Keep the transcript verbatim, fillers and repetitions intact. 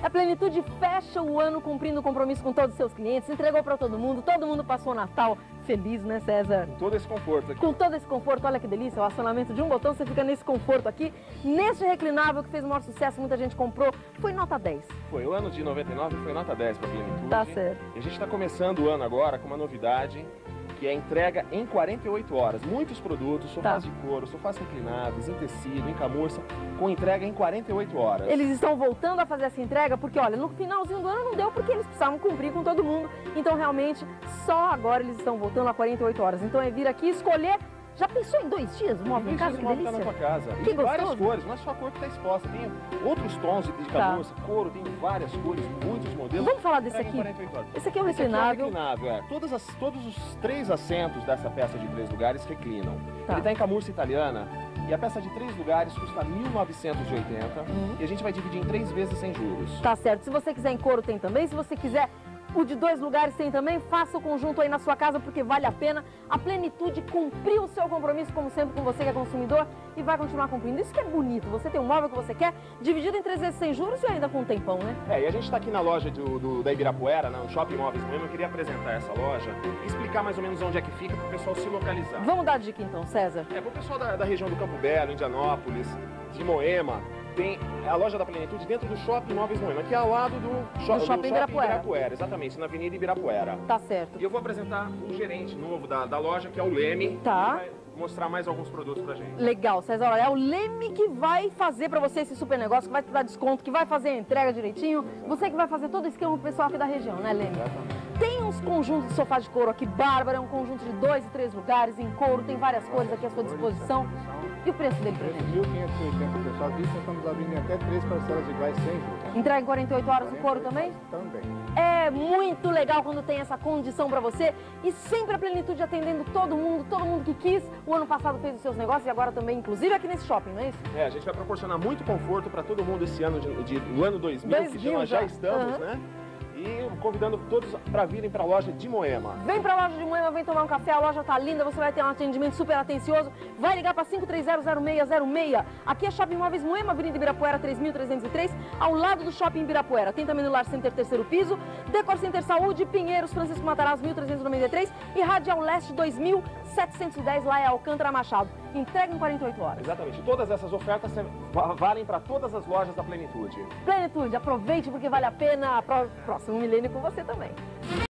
A Plenitude fecha o ano cumprindo o compromisso com todos os seus clientes, entregou para todo mundo, todo mundo passou o Natal feliz, né, César? Com todo esse conforto aqui. Com todo esse conforto, olha que delícia, o acionamento de um botão, você fica nesse conforto aqui. Neste reclinável que fez o maior sucesso, muita gente comprou, foi nota dez. Foi, o ano de noventa e nove foi nota dez para a Plenitude. Tá certo. E a gente está começando o ano agora com uma novidade, que é a entrega em quarenta e oito horas. Muitos produtos, sofás tá. de couro, sofás reclináveis, em tecido, em camurça, com entrega em quarenta e oito horas. Eles estão voltando a fazer essa entrega porque, olha, no finalzinho do ano não deu porque eles precisavam cumprir com todo mundo. Então, realmente, só agora eles estão voltando a quarenta e oito horas. Então, é vir aqui escolher. Já pensou em dois dias o móvel em casa? Que delícia. Tá na tua casa. Que Tem gostoso. várias cores, não é só a cor que está exposta. Tem outros tons de camurça, tá. couro, tem várias cores, muitos modelos. Vamos falar desse aqui? Esse aqui é o reclinável. Esse aqui é o reclinável, é. Todas as, todos os três assentos dessa peça de três lugares reclinam. Tá. Ele está em camurça italiana e a peça de três lugares custa mil novecentos e oitenta uhum. e a gente vai dividir em três vezes sem juros. Tá certo. Se você quiser em couro, tem também. Se você quiser o de dois lugares tem também, faça o conjunto aí na sua casa porque vale a pena. A Plenitude cumpriu o seu compromisso, como sempre, com você que é consumidor e vai continuar cumprindo. Isso que é bonito, você tem um móvel que você quer, dividido em três vezes sem juros e ainda com um tempão, né? É, e a gente está aqui na loja do, do, da Ibirapuera, no Shopping Móveis Moema. Eu queria apresentar essa loja e explicar mais ou menos onde é que fica para o pessoal se localizar. Vamos dar a dica então, César? É, para o pessoal da, da região do Campo Belo, Indianópolis, de Moema, tem a loja da Plenitude dentro do Shopping Móveis Moema, que é ao lado do, do sho Shopping, do shopping Ibirapuera. Ibirapuera. Exatamente, na Avenida Ibirapuera. Tá certo. E eu vou apresentar o gerente novo da, da loja, que é o Leme. Tá. Que vai mostrar mais alguns produtos pra gente. Legal, César. Olha, é o Leme que vai fazer pra você esse super negócio, que vai te dar desconto, que vai fazer a entrega direitinho. Você que vai fazer todo o esquema pro pessoal aqui da região, né, Leme? Exatamente. Tem uns conjuntos de sofá de couro aqui, bárbaro, é um conjunto de dois e três lugares, em couro, tem várias cores aqui à sua disposição. E o preço dele, preço mil quinhentos e oitenta, pessoal. Aqui nós estamos abrindo até três parcelas iguais sem juros. Entrega em quarenta e oito horas o couro também? Também. É muito legal quando tem essa condição pra você e sempre a Plenitude atendendo todo mundo, todo mundo que quis. O ano passado fez os seus negócios e agora também, inclusive aqui nesse shopping, não é isso? É, a gente vai proporcionar muito conforto para todo mundo esse ano, de, de, do ano dois mil, dois mil que nós já, já estamos, uhum. né? E convidando todos para virem para a loja de Moema. Vem para a loja de Moema, vem tomar um café, a loja tá linda, você vai ter um atendimento super atencioso. Vai ligar para cinco três zero, zero seis zero seis. Aqui é Shopping Móveis Moema, Avenida Ibirapuera três mil trezentos e três, ao lado do Shopping Ibirapuera. Tem também no Lar Center terceiro piso, Decor Center Saúde, Pinheiros, Francisco Matarazzo mil trezentos e noventa e três e Radial Leste dois mil setecentos e dez, lá é Alcântara Machado. Entrega em quarenta e oito horas. Exatamente. Todas essas ofertas valem para todas as lojas da Plenitude. Plenitude, aproveite porque vale a pena. Próximo milênio com você também.